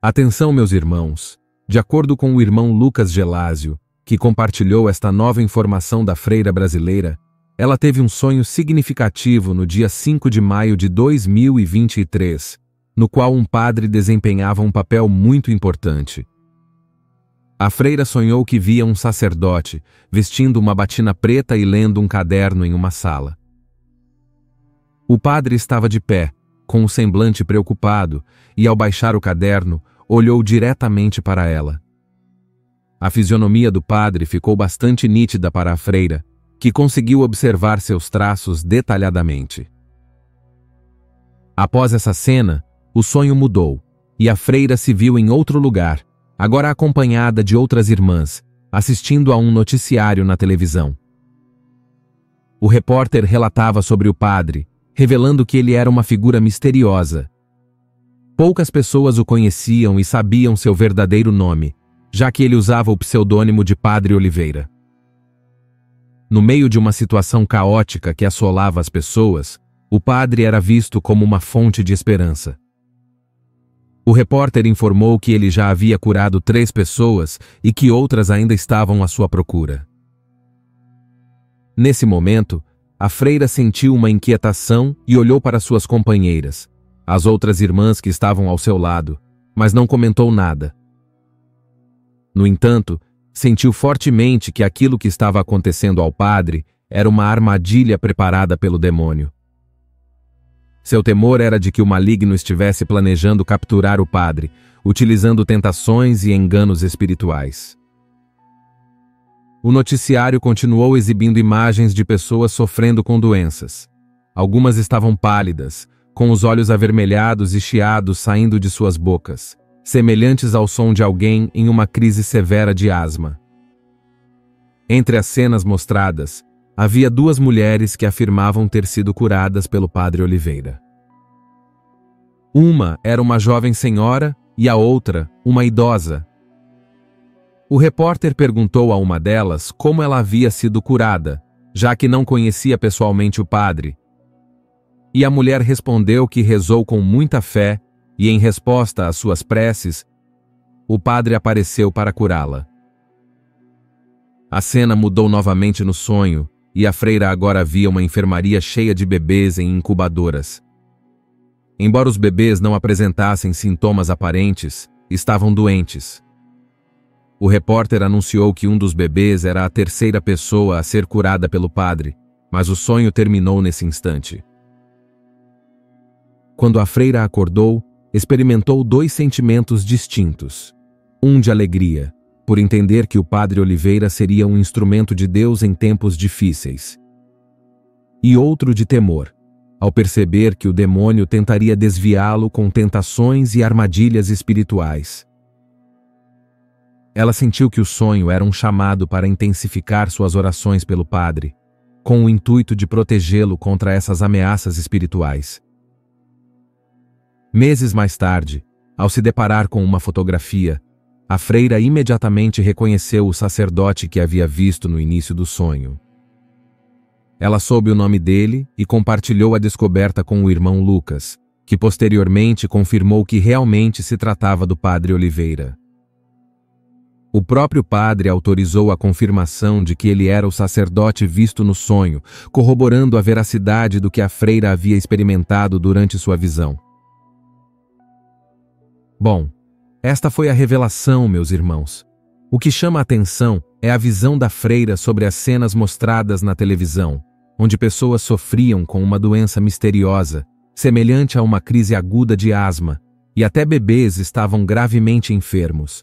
Atenção, meus irmãos! De acordo com o irmão Lucas Gelásio, que compartilhou esta nova informação da freira brasileira, ela teve um sonho significativo no dia 5 de maio de 2023, no qual um padre desempenhava um papel muito importante. A freira sonhou que via um sacerdote, vestindo uma batina preta e lendo um caderno em uma sala. O padre estava de pé, com um semblante preocupado, e ao baixar o caderno, olhou diretamente para ela. A fisionomia do padre ficou bastante nítida para a freira, que conseguiu observar seus traços detalhadamente. Após essa cena, o sonho mudou, e a freira se viu em outro lugar, agora acompanhada de outras irmãs, assistindo a um noticiário na televisão. O repórter relatava sobre o padre, revelando que ele era uma figura misteriosa. Poucas pessoas o conheciam e sabiam seu verdadeiro nome, já que ele usava o pseudônimo de Padre Oliveira. No meio de uma situação caótica que assolava as pessoas, o padre era visto como uma fonte de esperança. O repórter informou que ele já havia curado 3 pessoas e que outras ainda estavam à sua procura. Nesse momento, a freira sentiu uma inquietação e olhou para suas companheiras, as outras irmãs que estavam ao seu lado, mas não comentou nada. No entanto, sentiu fortemente que aquilo que estava acontecendo ao padre era uma armadilha preparada pelo demônio. Seu temor era de que o maligno estivesse planejando capturar o padre, utilizando tentações e enganos espirituais. O noticiário continuou exibindo imagens de pessoas sofrendo com doenças. Algumas estavam pálidas, com os olhos avermelhados e chiados saindo de suas bocas, semelhantes ao som de alguém em uma crise severa de asma. Entre as cenas mostradas, havia 2 mulheres que afirmavam ter sido curadas pelo Padre Oliveira. Uma era uma jovem senhora e a outra, uma idosa. O repórter perguntou a uma delas como ela havia sido curada, já que não conhecia pessoalmente o padre. E a mulher respondeu que rezou com muita fé e, em resposta às suas preces, o padre apareceu para curá-la. A cena mudou novamente no sonho e a freira agora via uma enfermaria cheia de bebês em incubadoras. Embora os bebês não apresentassem sintomas aparentes, estavam doentes. O repórter anunciou que um dos bebês era a 3ª pessoa a ser curada pelo padre, mas o sonho terminou nesse instante. Quando a freira acordou, experimentou 2 sentimentos distintos. Um de alegria, por entender que o Padre Oliveira seria um instrumento de Deus em tempos difíceis. E outro de temor, ao perceber que o demônio tentaria desviá-lo com tentações e armadilhas espirituais. Ela sentiu que o sonho era um chamado para intensificar suas orações pelo padre, com o intuito de protegê-lo contra essas ameaças espirituais. Meses mais tarde, ao se deparar com uma fotografia, a freira imediatamente reconheceu o sacerdote que havia visto no início do sonho. Ela soube o nome dele e compartilhou a descoberta com o irmão Lucas, que posteriormente confirmou que realmente se tratava do Padre Oliveira. O próprio padre autorizou a confirmação de que ele era o sacerdote visto no sonho, corroborando a veracidade do que a freira havia experimentado durante sua visão. Bom, esta foi a revelação, meus irmãos. O que chama a atenção é a visão da freira sobre as cenas mostradas na televisão, onde pessoas sofriam com uma doença misteriosa, semelhante a uma crise aguda de asma, e até bebês estavam gravemente enfermos.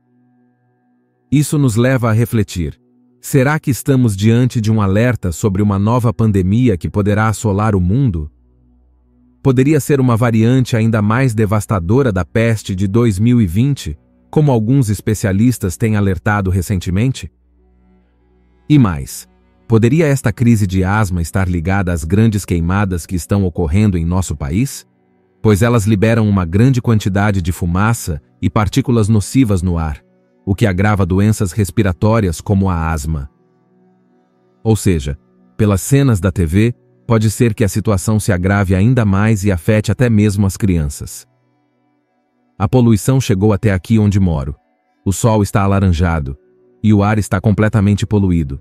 Isso nos leva a refletir. Será que estamos diante de um alerta sobre uma nova pandemia que poderá assolar o mundo? Poderia ser uma variante ainda mais devastadora da peste de 2020, como alguns especialistas têm alertado recentemente? E mais, poderia esta crise de asma estar ligada às grandes queimadas que estão ocorrendo em nosso país? Pois elas liberam uma grande quantidade de fumaça e partículas nocivas no ar, o que agrava doenças respiratórias como a asma. Ou seja, pelas cenas da TV, pode ser que a situação se agrave ainda mais e afete até mesmo as crianças. A poluição chegou até aqui onde moro. O sol está alaranjado e o ar está completamente poluído.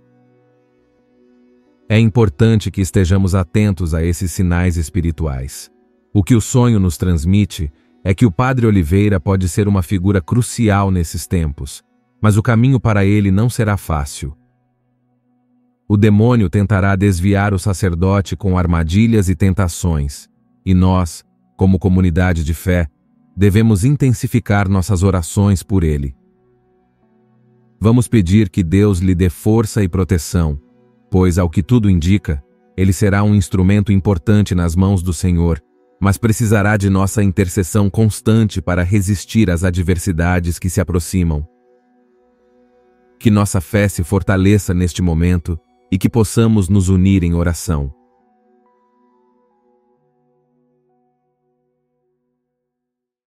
É importante que estejamos atentos a esses sinais espirituais. O que o sonho nos transmite é que o Padre Oliveira pode ser uma figura crucial nesses tempos, mas o caminho para ele não será fácil. O demônio tentará desviar o sacerdote com armadilhas e tentações, e nós, como comunidade de fé, devemos intensificar nossas orações por ele. Vamos pedir que Deus lhe dê força e proteção, pois, ao que tudo indica, ele será um instrumento importante nas mãos do Senhor, mas precisará de nossa intercessão constante para resistir às adversidades que se aproximam. Que nossa fé se fortaleça neste momento e que possamos nos unir em oração.